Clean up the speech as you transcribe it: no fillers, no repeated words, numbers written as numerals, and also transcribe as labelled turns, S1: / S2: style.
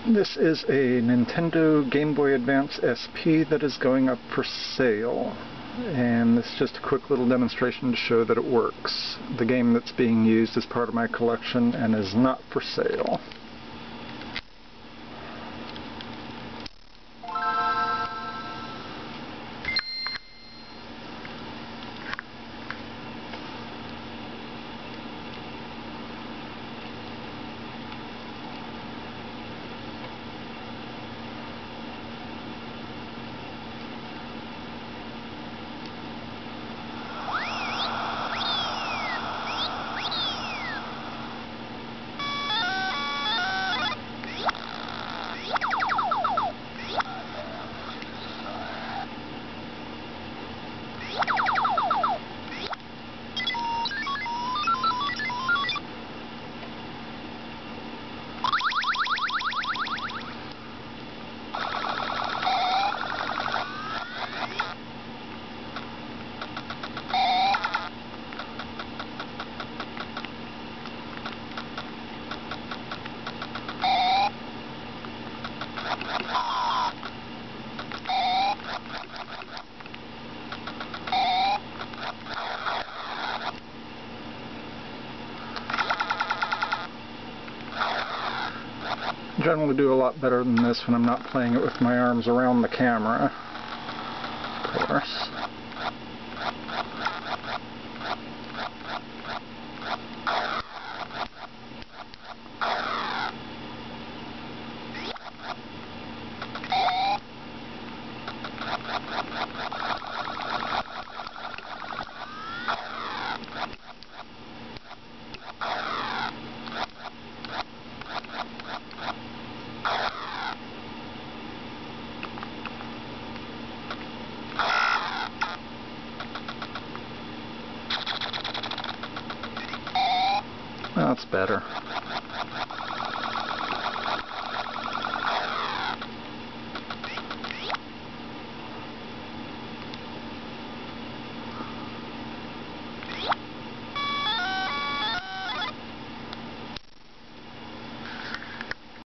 S1: This is a Nintendo Game Boy Advance SP that is going up for sale. And this is just a quick little demonstration to show that it works. The game that's being used is part of my collection and is not for sale. I generally do a lot better than this when I'm not playing it with my arms around the camera, of course. That's better.